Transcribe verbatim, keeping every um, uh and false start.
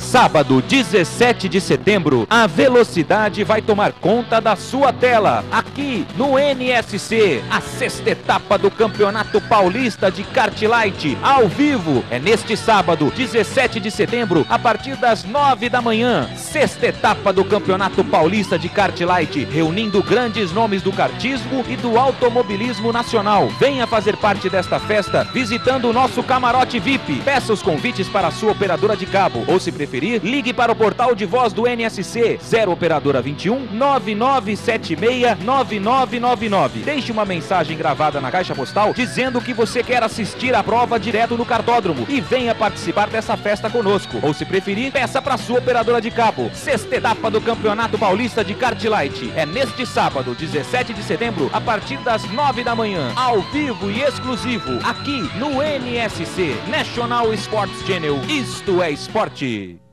Sábado, dezessete de setembro, a velocidade vai tomar conta da sua tela. Aqui no N S C, a sexta etapa do Campeonato Paulista de Kart Light, ao vivo. É neste sábado, dezessete de setembro, a partir das nove da manhã. Sexta etapa do Campeonato Paulista de Kart Light, reunindo grandes nomes do kartismo e do automobilismo nacional. Venha fazer parte desta festa visitando o nosso camarote V I P. Peça os convites para a sua operadora de cabo, ou se preferir, ligue para o portal de voz do N S C, zero operadora vinte e um, nove nove sete seis, nove nove nove nove. Deixe uma mensagem gravada na caixa postal dizendo que você quer assistir a prova direto no cartódromo e venha participar dessa festa conosco. Ou se preferir, peça para a sua operadora de cabo. Sexta etapa do Campeonato Paulista de Kart Light é neste sábado, dezessete de setembro, a partir das nove da manhã, ao vivo e exclusivo, aqui no N S C, National Sports Channel. Isto é esporte.